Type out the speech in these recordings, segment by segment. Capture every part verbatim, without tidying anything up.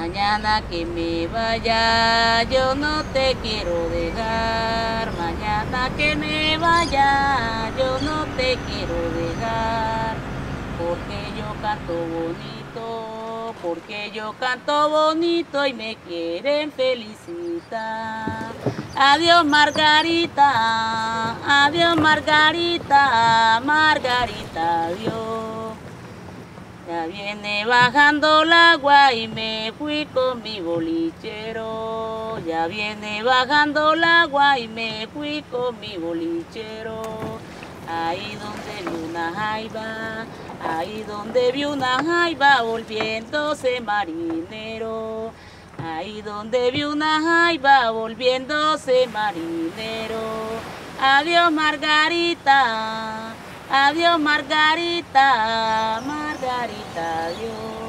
Mañana que me vaya, yo no te quiero dejar. Mañana que me vaya, yo no te quiero dejar. Porque yo canto bonito, porque yo canto bonito y me quieren felicitar. Adiós Margarita, adiós Margarita, Margarita, adiós. Ya viene bajando el agua y me fui con mi bolichero. Ya viene bajando el agua y me fui con mi bolichero. Ahí donde vi una jaiba, ahí donde vi una jaiba volviéndose marinero. Ahí donde vi una jaiba volviéndose marinero. Adiós Margarita, adiós Margarita, Margarita, adiós.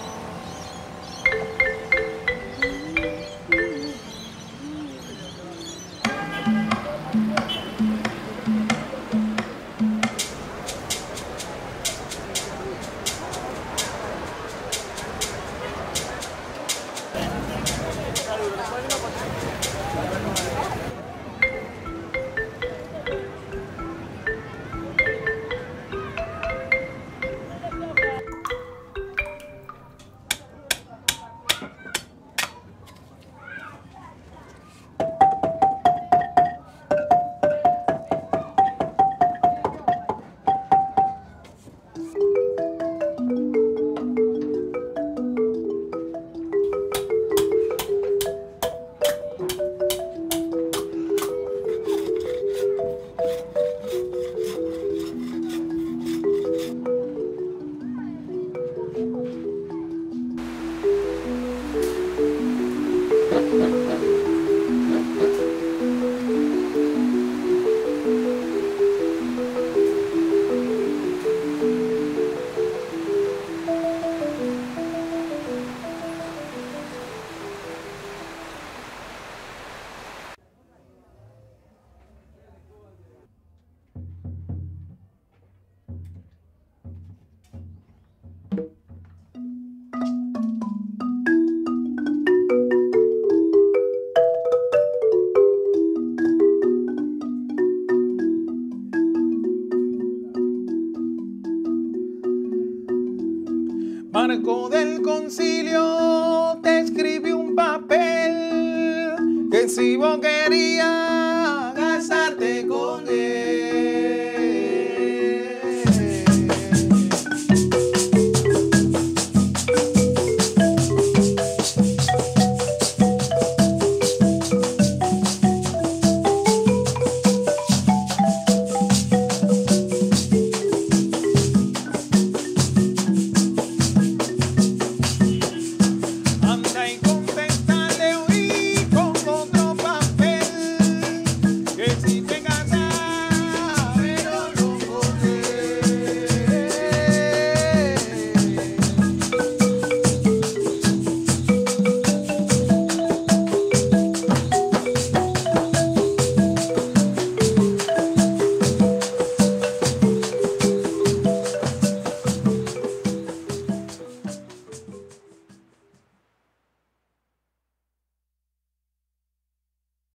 Marco del Concilio te escribí un papel que si vos querías